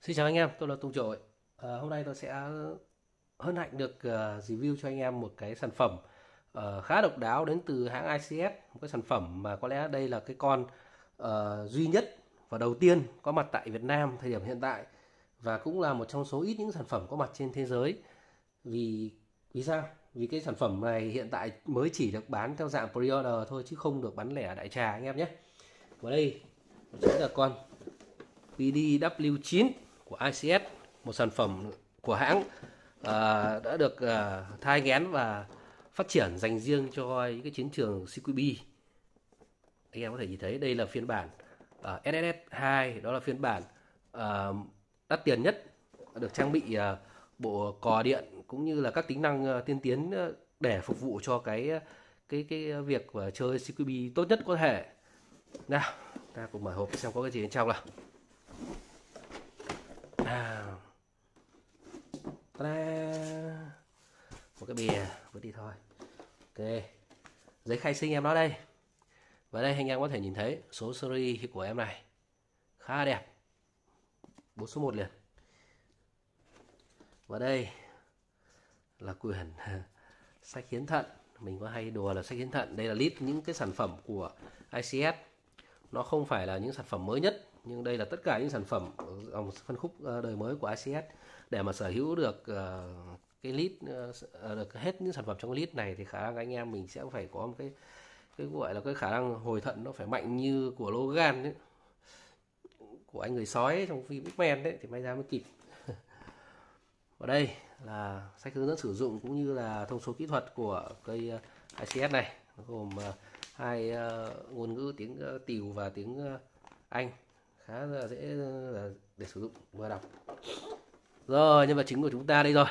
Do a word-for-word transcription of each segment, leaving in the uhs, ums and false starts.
Xin chào anh em, tôi là Tùng Trội. À, hôm nay tôi sẽ hân hạnh được ờ, review cho anh em một cái sản phẩm ờ, khá độc đáo đến từ hãng i xê ét, một cái sản phẩm mà có lẽ đây là cái con ờ, duy nhất và đầu tiên có mặt tại Việt Nam thời điểm hiện tại, và cũng là một trong số ít những sản phẩm có mặt trên thế giới. Vì vì sao? Vì cái sản phẩm này hiện tại mới chỉ được bán theo dạng pre-order thôi, chứ không được bán lẻ đại trà anh em nhé. Và đây chính là con pê đê vê chín của i xê ét, một sản phẩm của hãng à, đã được à, thai nghén và phát triển dành riêng cho những cái chiến trường xê quy bê. Anh em có thể nhìn thấy đây là phiên bản à, ét ét ét hai, đó là phiên bản à, đắt tiền nhất, được trang bị à, bộ cò điện cũng như là các tính năng à, tiên tiến à, để phục vụ cho cái cái cái việc à, chơi xê quy bê tốt nhất có thể. Nào, ta cùng mở hộp xem có cái gì bên trong nào. Nào. Ta-da! Một cái bìa vứt đi thôi. Ok, giấy khai sinh em nó đây. Và đây anh em có thể nhìn thấy số series của em này khá đẹp, bốn số một liền. Và đây là quyển sách hiến thận. Mình có hay đùa là sách hiến thận. Đây là list những cái sản phẩm của i xê ét. Nó không phải là những sản phẩm mới nhất, nhưng đây là tất cả những sản phẩm ở dòng phân khúc đời mới của i xê ét. Để mà sở hữu được uh, cái list uh, được hết những sản phẩm trong cái list này thì khả năng anh em mình sẽ phải có một cái cái gọi là cái khả năng hồi thận nó phải mạnh như của Logan ấy, của anh người sói ấy, trong phim X-Men đấy, thì may ra mới kịp. Ở đây là sách hướng dẫn sử dụng cũng như là thông số kỹ thuật của cây i xê ét này, nó gồm uh, hai uh, ngôn ngữ, tiếng uh, Tìu và tiếng uh, Anh, khá là dễ uh, để sử dụng vừa đọc. Rồi, nhân vật chính của chúng ta đây rồi.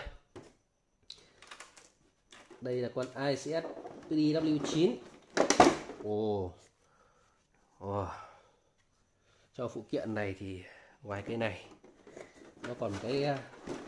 Đây là con i xê ét pê đê vê chín. Ồ. Ồ. Cho phụ kiện này thì ngoài cái này nó còn cái à,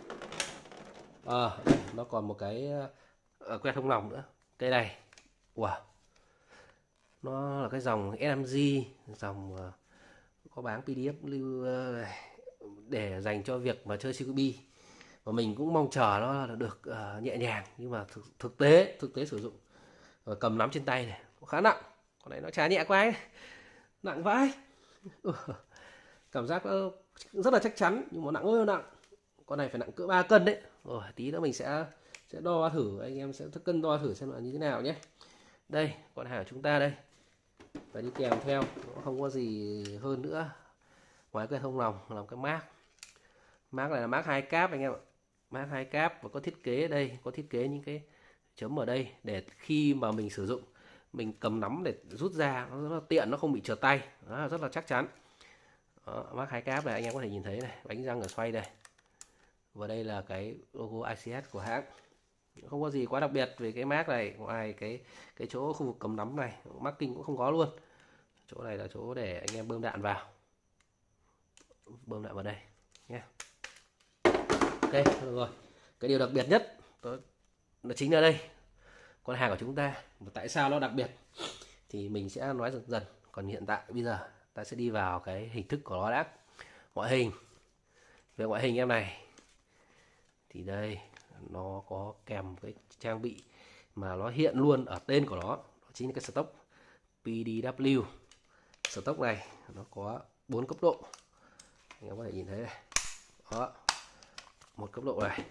đây, nó còn một cái uh, que thông lòng nữa. Cái này. Wow. Nó là cái dòng ét em giê, dòng uh, có bán pê đê ép lưu uh, để dành cho việc mà chơi xê quy bê. Và mình cũng mong chờ nó là được uh, nhẹ nhàng, nhưng mà thực, thực tế thực tế sử dụng và cầm nắm trên tay này nó khá nặng. Con này nó chả nhẹ quá ấy. Nặng vãi. Cảm giác nó rất là chắc chắn nhưng mà nặng ơi nặng. Con này phải nặng cỡ ba cân đấy. Rồi tí nữa mình sẽ sẽ đo thử, anh em sẽ cân đo thử xem là như thế nào nhé. Đây, con hàng của chúng ta đây. Và đi kèm theo nó không có gì hơn nữa ngoài cái thông lòng, làm cái mác. Mác này là mác hai cáp anh em ạ. Mác hai cáp và có thiết kế đây, có thiết kế những cái chấm ở đây để khi mà mình sử dụng, mình cầm nắm để rút ra nó rất là tiện, nó không bị trượt tay. Đó, rất là chắc chắn. Đó, mác hai cáp này anh em có thể nhìn thấy này, bánh răng ở xoay đây. Và đây là cái logo i xê ét của hãng. Không có gì quá đặc biệt về cái mác này, ngoài cái cái chỗ khu vực cầm nắm này, marking cũng không có luôn. Chỗ này là chỗ để anh em bơm đạn vào. Bơm đạn vào đây nhé. Ok, được rồi. Cái điều đặc biệt nhất đó, nó chính là đây. Con hàng của chúng ta, tại sao nó đặc biệt thì mình sẽ nói dần dần. Còn hiện tại bây giờ ta sẽ đi vào cái hình thức của nó đã. Ngoại hình. Về ngoại hình em này thì đây nó có kèm cái trang bị mà nó hiện luôn ở tên của nó, đó chính là cái stock pê đê vê. Stock này nó có bốn cấp độ, anh em có thể nhìn thấy này. Đó, một cấp độ này,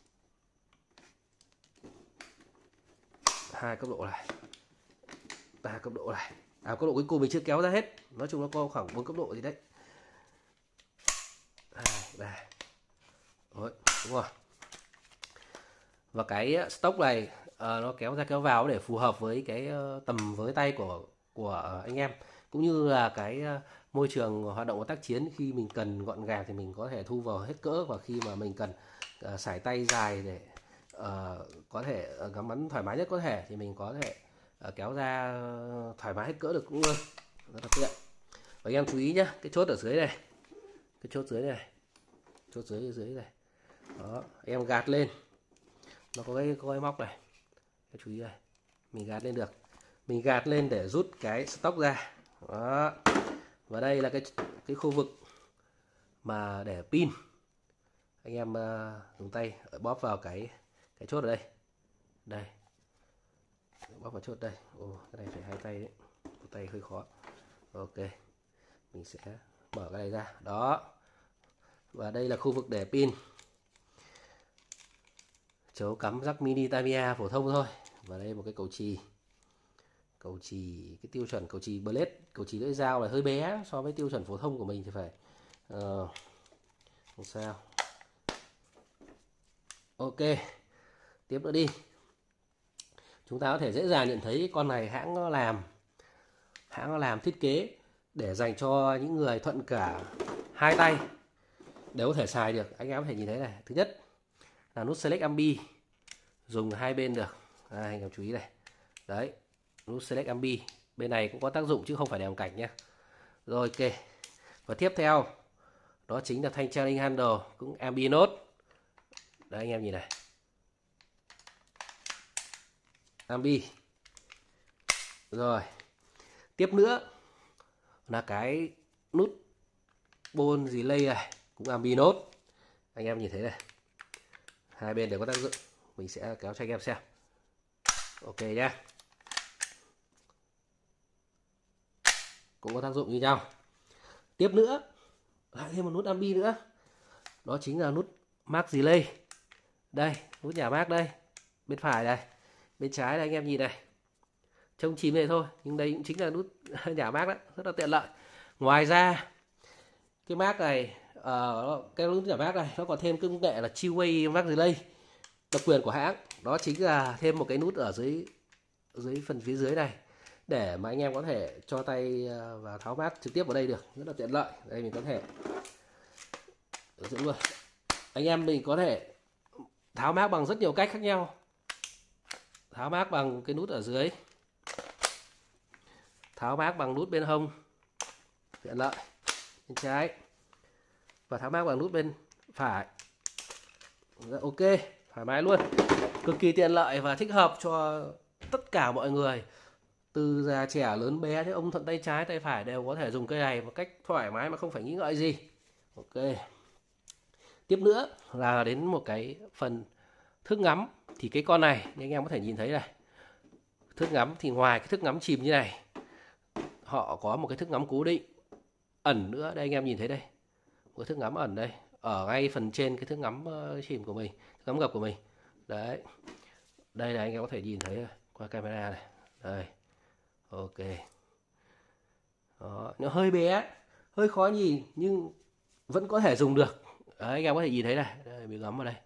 hai cấp độ này, ba cấp độ này. À, cấp độ cuối cùng mình chưa kéo ra hết, nói chung nó có khoảng bốn cấp độ gì đấy. Hai, ba. Rồi, đúng rồi. Và cái stock này uh, nó kéo ra kéo vào để phù hợp với cái uh, tầm với tay của của uh, anh em, cũng như là cái uh, môi trường hoạt động của tác chiến. Khi mình cần gọn gàng thì mình có thể thu vào hết cỡ, và khi mà mình cần uh, sải tay dài để uh, có thể uh, ngắm bắn thoải mái nhất có thể thì mình có thể uh, kéo ra uh, thoải mái hết cỡ được cũng luôn, rất là tiện. Và anh em chú ý nhé, cái chốt ở dưới này, cái chốt dưới này, chốt dưới ở dưới này, đó, em gạt lên nó có cái, có cái móc này, cái chú ý này, mình gạt lên được, mình gạt lên để rút cái stock ra. Đó. Và đây là cái cái khu vực mà để pin. Anh em uh, dùng tay bóp vào cái cái chốt ở đây. Đây. Bóp vào chốt đây. Ồ, cái này phải hai tay đấy. Một tay hơi khó. Ok. Mình sẽ mở cái này ra. Đó. Và đây là khu vực để pin. Chấu cắm jack mini Tamiya phổ thông thôi. Và đây một cái cầu chì. Cầu chì, cái tiêu chuẩn cầu chì blade, cầu chì lưỡi dao là hơi bé so với tiêu chuẩn phổ thông của mình thì phải uh, không sao. Ok, tiếp nữa đi. Chúng ta có thể dễ dàng nhận thấy con này hãng nó làm hãng nó làm thiết kế để dành cho những người thuận cả hai tay đều có thể xài được. Anh em có thể nhìn thấy này. Thứ nhất là nút select ambi dùng hai bên được. Đây, anh em chú ý này. Đấy, nút select ambi bên này cũng có tác dụng chứ không phải để làm cảnh nhé. Rồi ok. Và tiếp theo đó chính là thanh trailing handle cũng ambi node. Đấy anh em nhìn này. Ambi. Rồi. Tiếp nữa là cái nút bôn relay này cũng ambi node. Anh em nhìn thấy này. Hai bên đều có tác dụng. Mình sẽ kéo cho anh em xem. Ok nhá. Cũng có tác dụng như nhau. Tiếp nữa lại thêm một nút ambi nữa. Đó chính là nút mark relay. Đây, nút nhà mark đây. Bên phải đây. Bên trái đây anh em nhìn này. Trông chìm này thôi, nhưng đây cũng chính là nút nhà mark đó, rất là tiện lợi. Ngoài ra cái mark này uh, cái nút nhà mark này nó còn thêm công nghệ là two-way mark relay, độc quyền của hãng. Đó chính là thêm một cái nút ở dưới dưới phần phía dưới này để mà anh em có thể cho tay và tháo mát trực tiếp vào đây được, rất là tiện lợi. Đây mình có thể luôn. Anh em mình có thể tháo mát bằng rất nhiều cách khác nhau. Tháo mát bằng cái nút ở dưới, tháo mát bằng nút bên hông, tiện lợi, bên trái, và tháo mát bằng nút bên phải. Ok, thoải mái luôn, cực kỳ tiện lợi và thích hợp cho tất cả mọi người, từ già trẻ lớn bé thế ông thuận tay trái tay phải đều có thể dùng cây này một cách thoải mái mà không phải nghĩ ngợi gì. Ok. Tiếp nữa là đến một cái phần thước ngắm. Thì cái con này như anh em có thể nhìn thấy này, thước ngắm thì ngoài cái thước ngắm chìm như này, họ có một cái thước ngắm cố định ẩn nữa. Đây anh em nhìn thấy đây, một thước ngắm ẩn đây, ở ngay phần trên cái thước ngắm chìm của mình, thước ngắm gập của mình. Đấy, đây là anh em có thể nhìn thấy qua camera này. Đây, ok. Đó, nó hơi bé, hơi khó nhìn nhưng vẫn có thể dùng được. Đấy, anh em có thể nhìn thấy này, đây, mình gắm vào đây.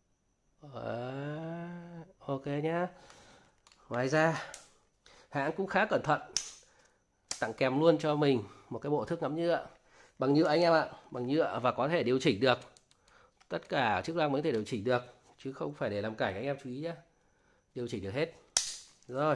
Đấy, ok nhá. Ngoài ra hãng cũng khá cẩn thận, tặng kèm luôn cho mình một cái bộ thước ngắm nhựa bằng nhựa anh em ạ, bằng nhựa và có thể điều chỉnh được. Tất cả chức năng mới có thể điều chỉnh được chứ không phải để làm cảnh, anh em chú ý nhé. Điều chỉnh được hết. Rồi.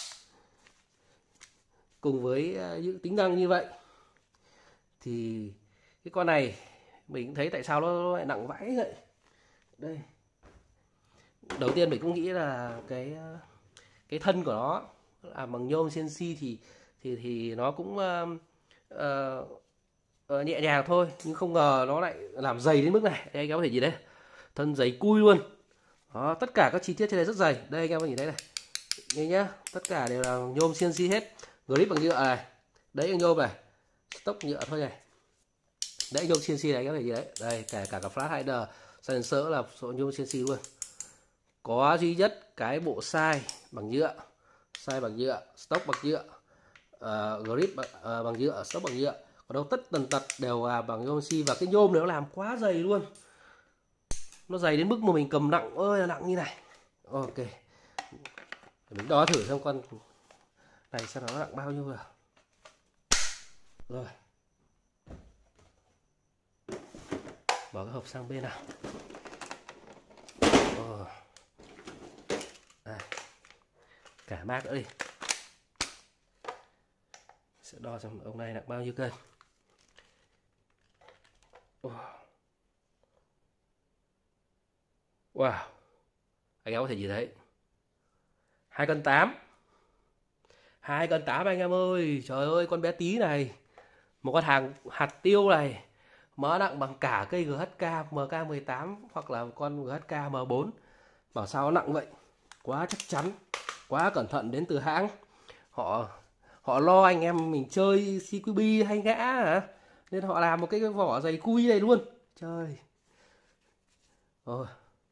Cùng với những tính năng như vậy thì cái con này mình cũng thấy tại sao nó lại nặng vãi vậy. Đây. Đầu tiên mình cũng nghĩ là cái cái thân của nó làm bằng nhôm xê en xê thì thì thì nó cũng uh, uh, uh, nhẹ nhàng thôi, nhưng không ngờ nó lại làm dày đến mức này. Đây anh em có thể nhìn đấy, thân dày cui luôn. Đó, tất cả các chi tiết trên đây rất dày. Đây anh em có nhìn thấy này, nghe nhá, tất cả đều là nhôm xê en xê hết. Grip bằng nhựa này, đấy là nhôm này, stock nhựa thôi này, đấy nhôm xê en xê này anh em có thể nhìn đấy. Đây cả cả cả flash hider, sensor là số nhôm xê en xê luôn. Có duy nhất cái bộ size bằng nhựa, size bằng nhựa, stock bằng nhựa, uh, grip bằng, uh, bằng nhựa, stock bằng nhựa. Còn đâu tất tần tật đều là bằng nhôm xê. Và cái nhôm này nó làm quá dày luôn, nó dày đến mức mà mình cầm nặng ơi là nặng như này. Ok, để mình đo thử xem con này xem nó nặng bao nhiêu rồi. Rồi, bỏ cái hộp sang bên nào. Oh. Đây. Cả mác nữa đi, sẽ đo xem ông này nặng bao nhiêu cân. Oh. Wow, anh em có thể nhìn thấy hai cân tám, hai cân tám anh em ơi. Trời ơi, con bé tí này, một con hàng hạt tiêu này mỡ nặng bằng cả cây giê hát ca em ca mười tám hoặc là con giê hát ca em bốn. Bảo sao nó nặng vậy? Quá chắc chắn, quá cẩn thận đến từ hãng. Họ họ lo anh em mình chơi xê quy bê hay ngã hả? Nên họ làm một cái, cái vỏ dày cui này luôn. Trời. Rồi.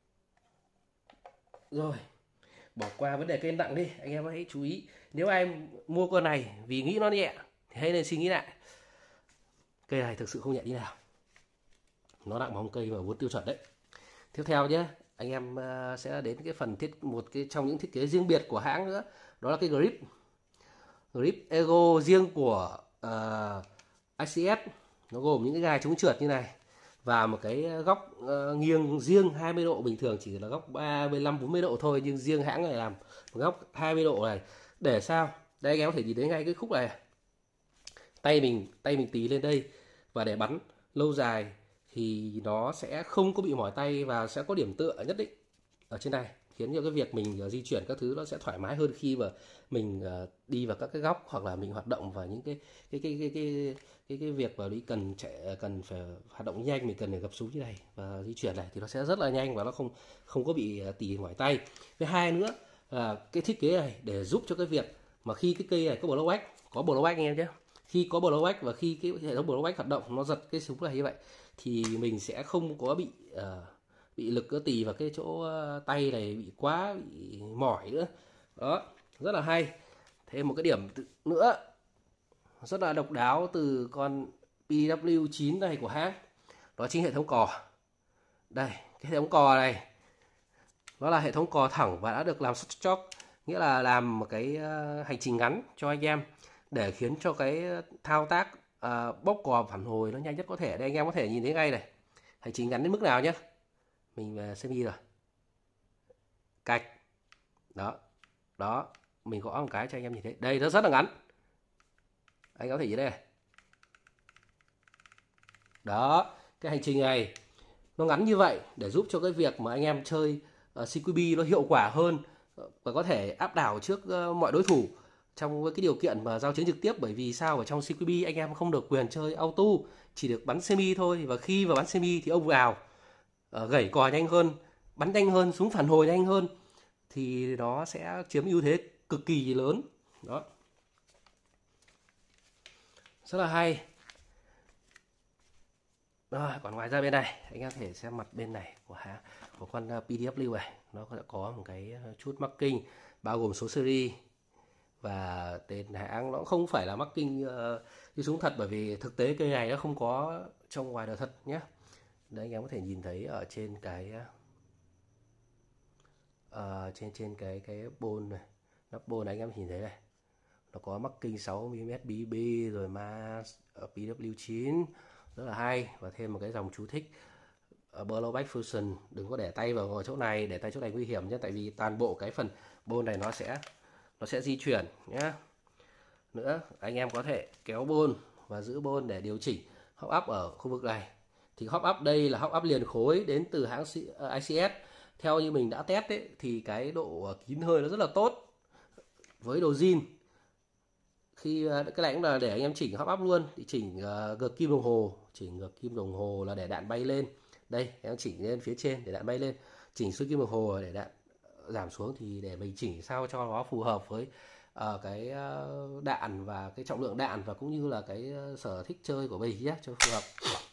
Rồi. Bỏ qua vấn đề cây nặng đi, anh em hãy chú ý. Nếu ai mua con này vì nghĩ nó nhẹ thì hãy nên suy nghĩ lại. Cây này thực sự không nhẹ đi nào. Nó nặng bằng cây mà vốn tiêu chuẩn đấy. Tiếp theo nhé, anh em sẽ đến cái phần thiết một cái trong những thiết kế riêng biệt của hãng nữa, đó là cái grip. Grip Ego riêng của uh, i xê ét. Nó gồm những cái gai chống trượt như này và một cái góc uh, nghiêng riêng hai mươi độ, bình thường chỉ là góc ba mươi lăm bốn mươi độ thôi, nhưng riêng hãng này làm một góc hai mươi độ này để sao? Đây anh em có thể nhìn thấy ngay cái khúc này. Tay mình tay mình tí lên đây và để bắn lâu dài thì nó sẽ không có bị mỏi tay và sẽ có điểm tựa nhất định ở trên này, khiến cho cái việc mình di chuyển các thứ nó sẽ thoải mái hơn khi mà mình đi vào các cái góc hoặc là mình hoạt động vào những cái cái cái cái cái cái, cái việc mà đi cần chạy cần phải hoạt động nhanh, mình cần phải gập xuống như này và di chuyển này thì nó sẽ rất là nhanh và nó không không có bị tỉ mỏi tay. Thứ hai nữa là cái thiết kế này để giúp cho cái việc mà khi cái cây này có blow back, có blow back anh em nhé, khi có blow back và khi cái hệ thống blow back hoạt động nó giật cái súng này như vậy thì mình sẽ không có bị uh, bị lực cơ tì vào cái chỗ uh, tay này bị quá bị mỏi nữa. Đó, rất là hay. Thêm một cái điểm nữa rất là độc đáo từ con pê vê chín này của hãng, đó chính hệ thống cò. Đây, cái hệ thống cò này nó là hệ thống cò thẳng và đã được làm shock, nghĩa là làm một cái uh, hành trình ngắn cho anh em để khiến cho cái thao tác uh, bóc cò phản hồi nó nhanh nhất có thể. Đây anh em có thể nhìn thấy ngay này, hành trình ngắn đến mức nào nhé. Mình uh, xem đi rồi, cạch đó đó, mình gõ một cái cho anh em nhìn thấy đây, nó rất là ngắn, anh có thể nhìn đây này. Đó, cái hành trình này nó ngắn như vậy để giúp cho cái việc mà anh em chơi uh, xê quy bê nó hiệu quả hơn và có thể áp đảo trước uh, mọi đối thủ trong cái điều kiện mà giao chiến trực tiếp. Bởi vì sao? Ở trong xê quy bê anh em không được quyền chơi auto, chỉ được bắn semi thôi, và khi mà bắn semi thì ông vào uh, gẩy cò nhanh hơn, bắn nhanh hơn, súng phản hồi nhanh hơn thì nó sẽ chiếm ưu thế cực kỳ lớn. Đó, rất là hay. Rồi, còn ngoài ra bên này anh em có thể xem mặt bên này của hãng của con pê đê vê này, nó sẽ có một cái chút marking bao gồm số series và tên hãng. Nó không phải là marking uh, như súng thật, bởi vì thực tế cây này nó không có trong ngoài đời thật nhé. Đấy, anh em có thể nhìn thấy ở trên cái uh, trên trên cái cái bôn này, nắp bôn này anh em nhìn thấy này, nó có marking sáu mi li mét bê bê rồi mà ở pê vê chín, rất là hay. Và thêm một cái dòng chú thích uh, blowback fusion, đừng có để tay vào chỗ này, để tay chỗ này nguy hiểm nhé, tại vì toàn bộ cái phần bôn này nó sẽ nó sẽ di chuyển nhé. Nữa, anh em có thể kéo bôn và giữ bôn để điều chỉnh hop up ở khu vực này. Thì hop up đây là hop up liền khối đến từ hãng i xê ét. Theo như mình đã test ấy, thì cái độ kín hơi nó rất là tốt với đồ zin. Khi cái này cũng là để anh em chỉnh hop up luôn, thì chỉnh uh, ngược kim đồng hồ, chỉnh ngược kim đồng hồ là để đạn bay lên. Đây, em chỉnh lên phía trên để đạn bay lên, chỉnh xuôi kim đồng hồ để đạn giảm xuống, thì để mình chỉnh sao cho nó phù hợp với uh, cái uh, đạn và cái trọng lượng đạn và cũng như là cái uh, sở thích chơi của mình nhé, cho phù hợp.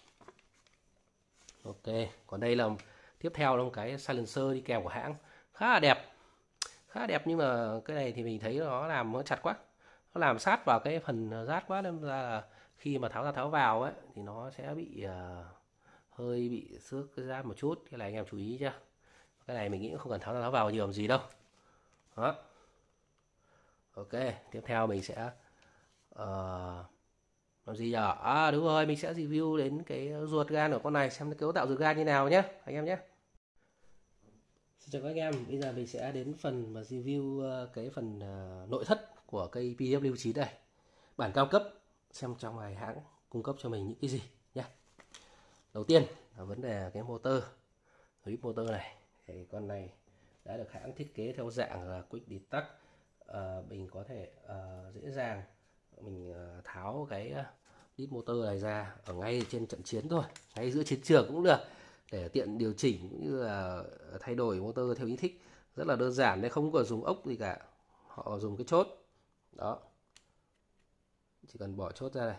Ok, còn đây là tiếp theo là một cái silencer đi kèm của hãng, khá là đẹp, khá là đẹp, nhưng mà cái này thì mình thấy nó làm nó chặt quá, nó làm sát vào cái phần rát quá, nên ra là khi mà tháo ra tháo vào ấy thì nó sẽ bị uh, hơi bị xước cái rát một chút. Cái này anh em chú ý chưa? Cái này mình nghĩ không cần tháo ra tháo vào nhiều làm gì đâu. Đó. Ok, tiếp theo mình sẽ uh, làm gì nhỉ? À đúng rồi, mình sẽ review đến cái ruột gan của con này, xem cái cấu tạo ruột gan như nào nhé anh em nhé. Xin chào các anh em, bây giờ mình sẽ đến phần mà review cái phần uh, nội thất của cây pê vê chín này, bản cao cấp, xem trong này hãng cung cấp cho mình những cái gì nhé. Đầu tiên là vấn đề cái motor, grip motor này. Thì con này đã được hãng thiết kế theo dạng là quick detach, uh, mình có thể uh, dễ dàng mình uh, tháo cái lít motor này ra ở ngay trên trận chiến thôi, ngay giữa chiến trường cũng được, để tiện điều chỉnh cũng như là thay đổi motor theo ý thích. Rất là đơn giản nên không cần dùng ốc gì cả, họ dùng cái chốt đó, chỉ cần bỏ chốt ra này.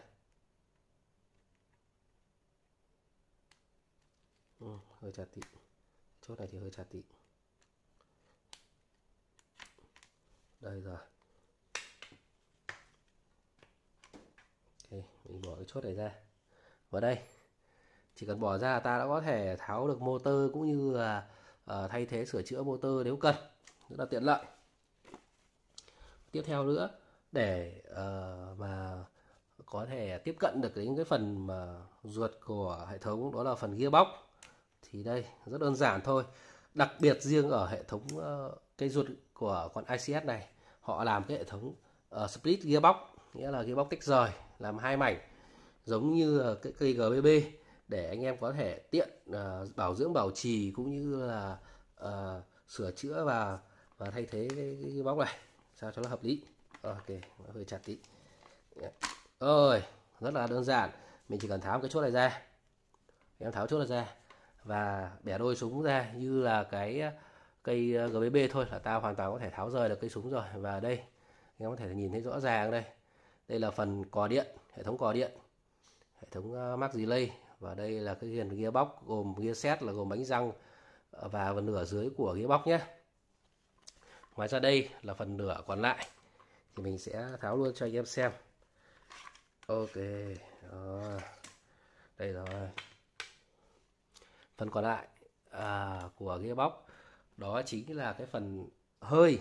Ừ, hơi chặt tí, chốt này thì hơi chặt tí. Đây rồi. Ok, mình bỏ cái chốt này ra. Và đây, chỉ cần bỏ ra ta đã có thể tháo được motor cũng như là uh, thay thế sửa chữa motor nếu cần, rất là tiện lợi. Tiếp theo nữa, để uh, mà có thể tiếp cận được đến cái phần mà ruột của hệ thống, đó là phần gearbox, thì đây rất đơn giản thôi. Đặc biệt riêng ở hệ thống uh, cây ruột của con i xê ét này, họ làm cái hệ thống uh, split gearbox, nghĩa là gearbox tách rời làm hai mảnh, giống như cái cây giê bê bê, để anh em có thể tiện uh, bảo dưỡng bảo trì cũng như là uh, sửa chữa và và thay thế cái, cái gearbox này sao cho nó hợp lý. Ok, nó hơi chặt tí. Rồi, rất là đơn giản, mình chỉ cần tháo cái chốt này ra, em tháo chốt này ra và bẻ đôi súng ra như là cái cây giê bê bê thôi, là ta hoàn toàn có thể tháo rời được cây súng rồi. Và đây em có thể nhìn thấy rõ ràng đây, đây là phần cò điện, hệ thống cò điện, hệ thống Max Delay, và đây là cái viền gearbox gồm gear set là gồm bánh răng và phần nửa dưới của gearbox nhé. Ngoài ra đây là phần nửa còn lại thì mình sẽ tháo luôn cho anh em xem. Ok, đó. Đây rồi, phần còn lại à, của gearbox đó chính là cái phần hơi,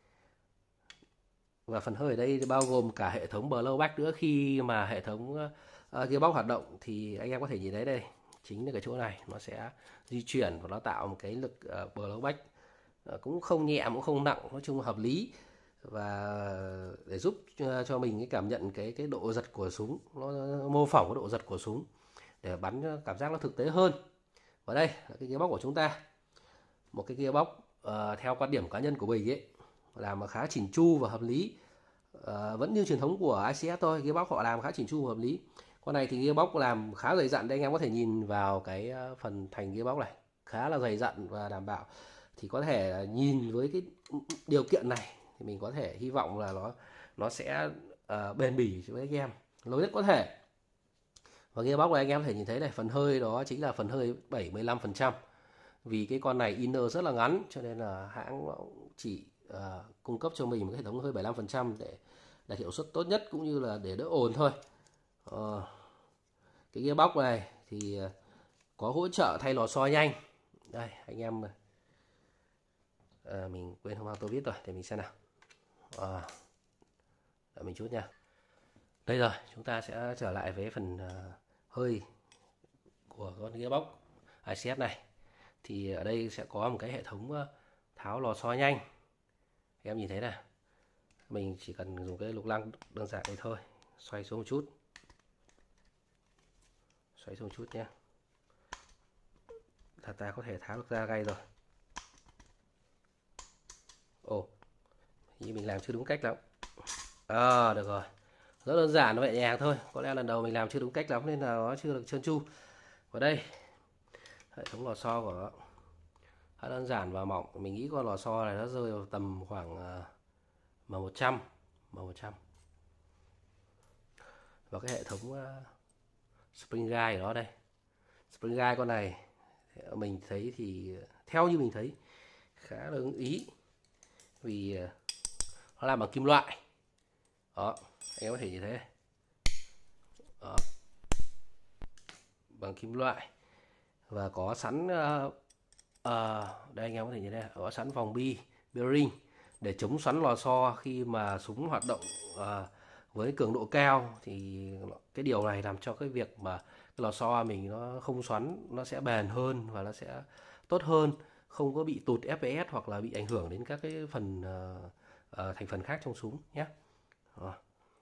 và phần hơi ở đây bao gồm cả hệ thống blowback nữa. Khi mà hệ thống uh, gearbox hoạt động thì anh em có thể nhìn thấy đây, chính là cái chỗ này nó sẽ di chuyển và nó tạo một cái lực uh, blowback uh, cũng không nhẹ cũng không nặng, nói chung là hợp lý, và để giúp cho mình cái cảm nhận cái cái độ giật của súng, nó mô phỏng cái độ giật của súng để bắn cảm giác nó thực tế hơn. Và đây là cái gearbox của chúng ta, một cái gearbox uh, theo quan điểm cá nhân của mình ấy, làm khá chỉn chu và hợp lý, uh, vẫn như truyền thống của i xê ét thôi, gearbox họ làm khá chỉn chu và hợp lý. Con này thì gearbox làm khá dày dặn, đây anh em có thể nhìn vào cái phần thành gearbox này, khá là dày dặn và đảm bảo. Thì có thể nhìn với cái điều kiện này thì mình có thể hy vọng là nó nó sẽ uh, bền bỉ với anh em lâu nhất có thể. Và gearbox này anh em có thể nhìn thấy này, phần hơi đó chính là phần hơi bảy mươi lăm phần trăm. Vì cái con này inner rất là ngắn cho nên là hãng chỉ uh, cung cấp cho mình một cái hệ thống hơi bảy mươi lăm phần trăm để đạt hiệu suất tốt nhất cũng như là để đỡ ồn thôi. Uh, cái gearbox này thì uh, có hỗ trợ thay lò xo nhanh. Đây anh em, uh, mình quên không auto viết rồi, để mình xem nào. Uh, đợi mình chút nha. Đây rồi, chúng ta sẽ trở lại với phần uh, hơi của con gearbox i xê ét này. Thì ở đây sẽ có một cái hệ thống tháo lò xo nhanh. Em nhìn thấy này, mình chỉ cần dùng cái lục lăng đơn giản này thôi, xoay xuống một chút, xoay xuống một chút nhé, là ta có thể tháo được ra gây rồi. Ồ, như mình làm chưa đúng cách lắm. À, được rồi, rất đơn giản, nó nhẹ nhàng thôi. Có lẽ lần đầu mình làm chưa đúng cách lắm nên là nó chưa được trơn tru. Và đây, hệ thống lò xo của nó khá đơn giản và mỏng. Mình nghĩ con lò xo này nó rơi vào tầm khoảng uh, M một trăm, M một trăm. Và cái hệ thống uh, spring guide của nó đây, spring guide con này mình thấy thì theo như mình thấy khá là ưng ý, vì uh, nó làm bằng kim loại đó, anh em có thể nhìn thấy đó, bằng kim loại và có sẵn uh, uh, đây anh em có thể nhìn thấy có sẵn vòng bi bearing để chống xoắn lò xo khi mà súng hoạt động uh, với cường độ cao. Thì cái điều này làm cho cái việc mà cái lò xo mình nó không xoắn, nó sẽ bền hơn và nó sẽ tốt hơn, không có bị tụt ép pê ét hoặc là bị ảnh hưởng đến các cái phần uh, uh, thành phần khác trong súng nhé. Rồi.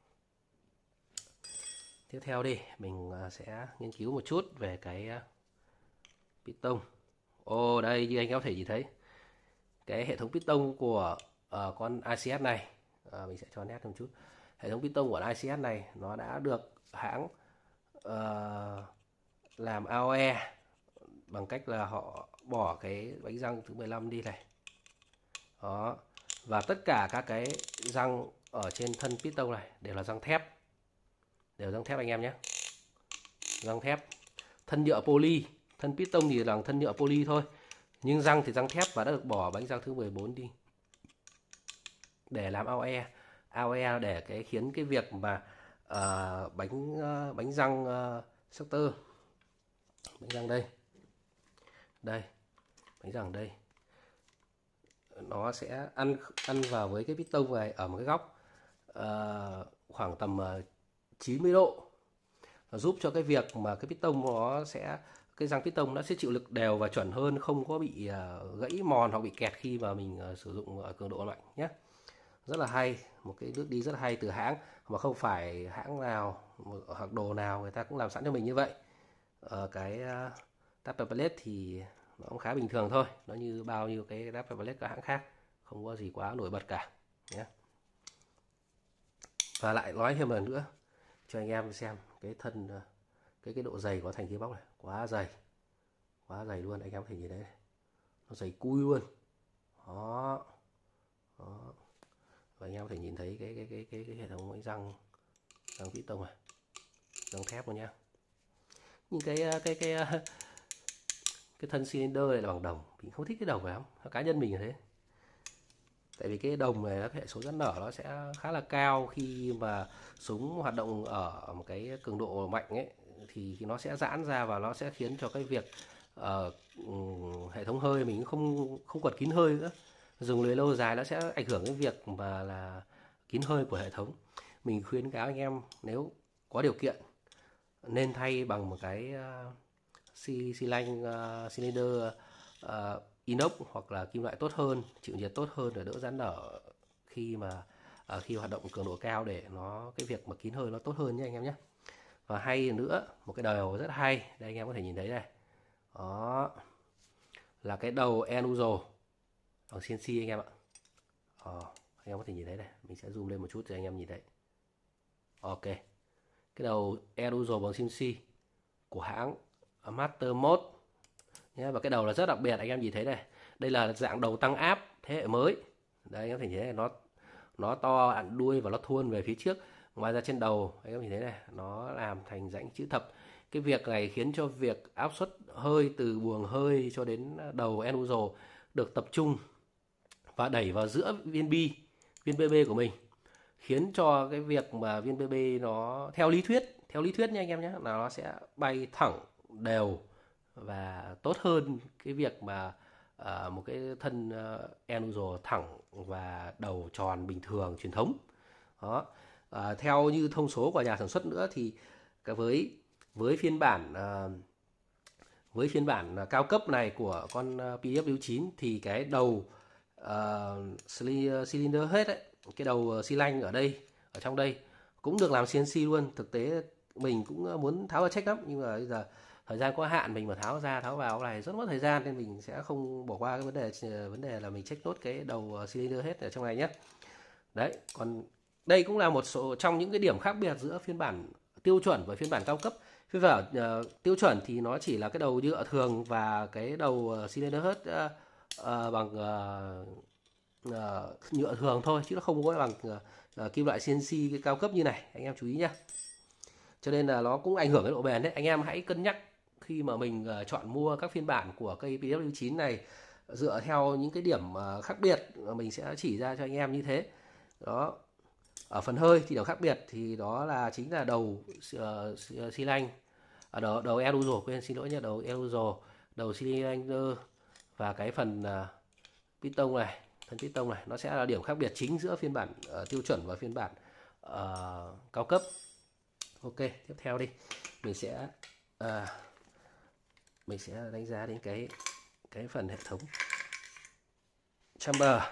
Tiếp theo đi, mình sẽ nghiên cứu một chút về cái piston. Ồ, đây như anh có thể nhìn thấy cái hệ thống piston của uh, con i xê ét này, uh, mình sẽ cho nét một chút. Hệ thống piston của i xê ét này nó đã được hãng uh, làm a o e bằng cách là họ bỏ cái bánh răng thứ mười lăm đi này. Đó. Và tất cả các cái răng ở trên thân piston này đều là răng thép. Đều răng thép anh em nhé. Răng thép. Thân nhựa poly. Thân piston thì là thân nhựa poly thôi. Nhưng răng thì răng thép và đã được bỏ bánh răng thứ mười bốn đi. Để làm a o e. a o e để cái khiến cái việc mà uh, bánh uh, bánh răng uh, sector. Bánh răng đây. Đây. Bánh răng đây. Nó sẽ ăn ăn vào với cái piston này ở một cái góc uh, khoảng tầm uh, chín mươi độ, giúp cho cái việc mà cái piston nó sẽ cái răng piston nó sẽ chịu lực đều và chuẩn hơn, không có bị uh, gãy mòn hoặc bị kẹt khi mà mình uh, sử dụng uh, cường độ mạnh nhé. Rất là hay, một cái bước đi rất là hay từ hãng mà không phải hãng nào hoặc đồ nào người ta cũng làm sẵn cho mình như vậy. Uh, cái uh, taper plate thì nó cũng khá bình thường thôi, nó như bao nhiêu cái taper plate các hãng khác, không có gì quá nổi bật cả nhé. Và lại nói thêm một lần nữa cho anh em xem cái thân cái cái độ dày của thành kia bóc này, quá dày, quá dày luôn, anh em có thể nhìn thấy này. Nó dày cui luôn. Đó. Đó. Và anh em có thể nhìn thấy cái cái cái cái, cái hệ thống bánh răng răng piston này, răng thép luôn nhá. Nhưng cái cái cái cái, cái thân cylinder này là bằng đồng, mình không thích cái đồng này lắm, cá nhân mình là thế. Tại vì cái đồng này nó hệ số giãn nở nó sẽ khá là cao khi mà súng hoạt động ở một cái cường độ mạnh ấy, thì nó sẽ giãn ra và nó sẽ khiến cho cái việc uh, hệ thống hơi mình không không quật kín hơi nữa. Dùng lưới lâu dài nó sẽ ảnh hưởng đến việc mà là kín hơi của hệ thống. Mình khuyến cáo anh em nếu có điều kiện nên thay bằng một cái uh, xi xi lanh uh, cylinder uh, inox hoặc là kim loại tốt hơn, chịu nhiệt tốt hơn để đỡ giãn nở khi mà uh, khi hoạt động cường độ cao, để nó cái việc mà kín hơi nó tốt hơn nhé anh em nhé. Và hay nữa, một cái đầu rất hay, đây anh em có thể nhìn thấy đây. Đó là cái đầu Enuzo bằng xê en xê anh em ạ. Ờ, anh em có thể nhìn thấy đây, mình sẽ zoom lên một chút cho anh em nhìn thấy. Ok, cái đầu Enuzo bằng xê en xê của hãng Master Mode nhé. Và cái đầu là rất đặc biệt, anh em nhìn thấy đây, đây là dạng đầu tăng áp thế hệ mới. Đây anh em thấy thấy nó nó to ặn đuôi và nó thuôn về phía trước. Ngoài ra trên đầu anh em nhìn thấy này, nó làm thành rãnh chữ thập. Cái việc này khiến cho việc áp suất hơi từ buồng hơi cho đến đầu Enuzo được tập trung và đẩy vào giữa viên bi, viên bê bê của mình, khiến cho cái việc mà viên bê bê nó theo lý thuyết, theo lý thuyết nha anh em nhé, là nó sẽ bay thẳng đều và tốt hơn cái việc mà uh, một cái thân uh, Enuzo thẳng và đầu tròn bình thường truyền thống. Đó. Uh, theo như thông số của nhà sản xuất nữa thì với với phiên bản uh, với phiên bản uh, cao cấp này của con uh, pê đê ép W chín thì cái đầu uh, cylinder head ấy, cái đầu xi lanh ở đây, ở trong đây cũng được làm xê en xê luôn. Thực tế mình cũng muốn tháo ra check lắm, nhưng mà bây giờ thời gian có hạn, mình mà tháo ra tháo vào này rất mất thời gian, nên mình sẽ không bỏ qua cái vấn đề vấn đề là mình check nốt cái đầu cylinder head ở trong này nhé. Đấy, còn đây cũng là một số trong những cái điểm khác biệt giữa phiên bản tiêu chuẩn và phiên bản cao cấp. Phiên bản uh, tiêu chuẩn thì nó chỉ là cái đầu nhựa thường và cái đầu uh, cylinder head uh, uh, bằng uh, uh, nhựa thường thôi, chứ nó không có bằng uh, uh, kim loại xê en xê cái cao cấp như này, anh em chú ý nhé. Cho nên là nó cũng ảnh hưởng đến độ bền đấy. Anh em hãy cân nhắc khi mà mình uh, chọn mua các phiên bản của cây pê đê ép W chín này, dựa theo những cái điểm uh, khác biệt mà mình sẽ chỉ ra cho anh em như thế. Đó. Ở phần hơi thì điểm khác biệt thì đó là chính là đầu uh, xi lanh, ở đầu đầu Enuzo, quên xin lỗi nhé, đầu Enuzo, đầu xi lanh và cái phần uh, piston này, thân piston này, nó sẽ là điểm khác biệt chính giữa phiên bản uh, tiêu chuẩn và phiên bản uh, cao cấp. Ok, tiếp theo đi, mình sẽ uh, mình sẽ đánh giá đến cái cái phần hệ thống chamber.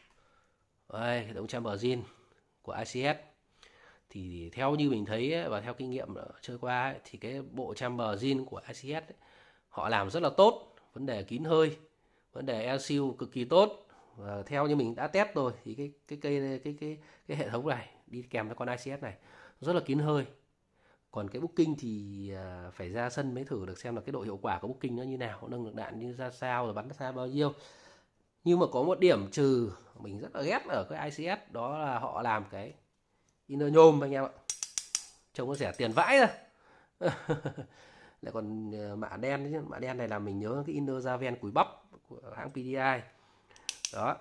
Đây, hệ thống chamber zin của i xê ét thì theo như mình thấy ấy, và theo kinh nghiệm chơi qua ấy, thì cái bộ chamber zin của i xê ét ấy, họ làm rất là tốt, vấn đề kín hơi, vấn đề air seal cực kỳ tốt. Và theo như mình đã test rồi thì cái cái cây cái cái cái, cái hệ thống này đi kèm với con i xê ét này rất là kín hơi, Còn cái Booking thì à, phải ra sân mới thử được xem là cái độ hiệu quả của Booking nó như nào, nâng được đạn như ra sao, rồi bắn xa bao nhiêu. Nhưng mà có một điểm trừ mình rất là ghét ở cái i xê ét, đó là họ làm cái inner nhôm anh em ạ, trông nó rẻ tiền vãi ra. Lại còn ờ, mạ đen chứ, mạ đen này là mình nhớ cái inner da ven cùi bắp của hãng pê đê i đó.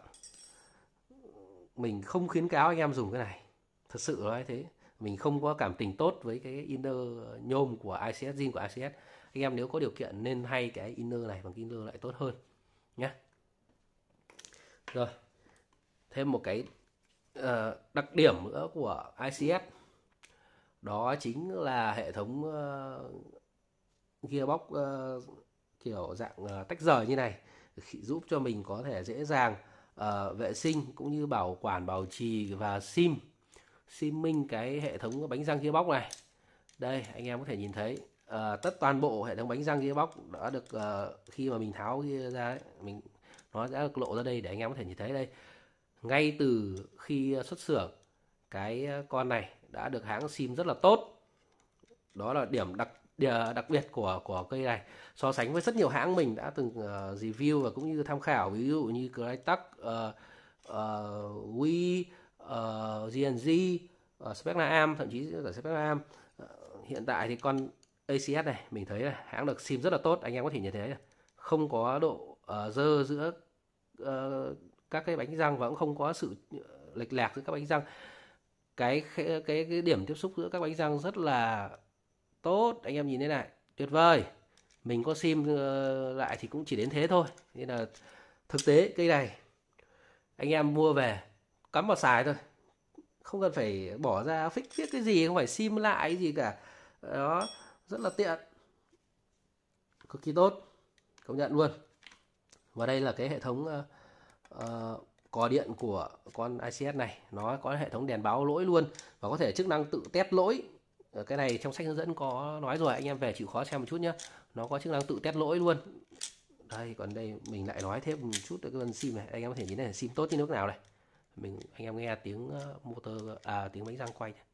Mình không khuyến cáo anh em dùng cái này, thật sự nói thế. Mình không có cảm tình tốt với cái inner nhôm của i xê ét, zin của i xê ét. Anh em nếu có điều kiện nên hay cái inner này, bằng cái inner lại tốt hơn nhé. Rồi, thêm một cái uh, đặc điểm nữa của i xê ét, đó chính là hệ thống uh, gearbox uh, kiểu dạng uh, tách rời như này, giúp cho mình có thể dễ dàng uh, vệ sinh cũng như bảo quản, bảo trì và sim sim minh cái hệ thống bánh răng gearbox này. Đây anh em có thể nhìn thấy uh, tất toàn bộ hệ thống bánh răng gearbox đã được uh, khi mà mình tháo ra ấy, mình nó đã được lộ ra đây để anh em có thể nhìn thấy đây. Ngay từ khi xuất xưởng, cái con này đã được hãng sim rất là tốt. Đó là điểm đặc đặc biệt của của cây này, so sánh với rất nhiều hãng mình đã từng uh, review và cũng như tham khảo, ví dụ như Crytek, uh, uh, Wii, uh, giê en giê, uh, Spectra-Am, thậm chí cả Spectra-Am. Uh, hiện tại thì con a xê ét này mình thấy là hãng được sim rất là tốt, anh em có thể nhìn thấy không có độ uh, dơ giữa uh, các cái bánh răng và cũng không có sự lệch lạc giữa các bánh răng. Cái cái cái điểm tiếp xúc giữa các bánh răng rất là tốt, anh em nhìn thế này, tuyệt vời. Mình có sim lại thì cũng chỉ đến thế thôi. Nên là thực tế cây này anh em mua về cắm vào xài thôi, không cần phải bỏ ra fix viết cái gì, không phải sim lại cái gì cả. Đó, rất là tiện, cực kỳ tốt, công nhận luôn. Và đây là cái hệ thống uh, uh, cò điện của con i xê ét này, nó có hệ thống đèn báo lỗi luôn và có thể chức năng tự test lỗi. Cái này trong sách hướng dẫn có nói rồi, anh em về chịu khó xem một chút nhé. Nó có chức năng tự test lỗi luôn. Đây, còn đây mình lại nói thêm một chút về cái phần sim này, anh em có thể nhìn thấy sim tốt như nước nào này. Mình anh em nghe tiếng motor à tiếng bánh răng quay này.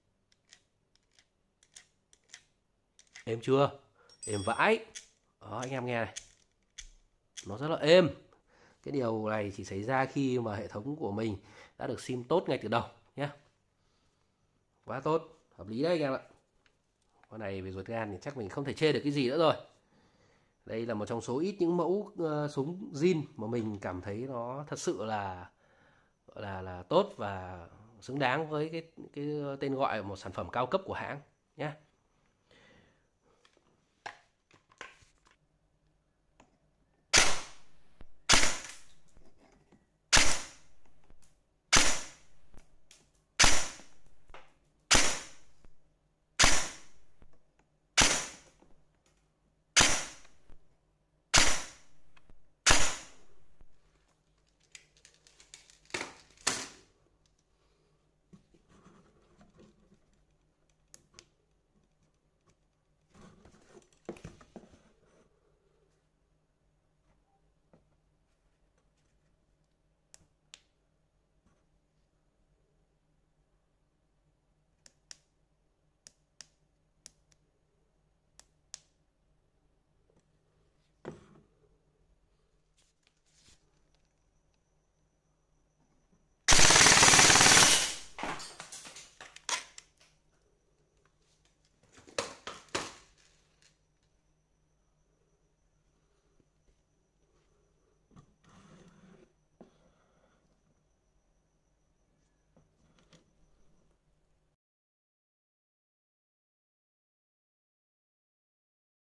Êm chưa? Êm vãi. Đó, anh em nghe này, nó rất là êm. Cái điều này chỉ xảy ra khi mà hệ thống của mình đã được sim tốt ngay từ đầu nhé. Quá tốt, hợp lý đấy anh em ạ. Con này về ruột gan thì chắc mình không thể chê được cái gì nữa rồi. Đây là một trong số ít những mẫu uh, súng zin mà mình cảm thấy nó thật sự là là là tốt và xứng đáng với cái cái tên gọi một sản phẩm cao cấp của hãng nhé.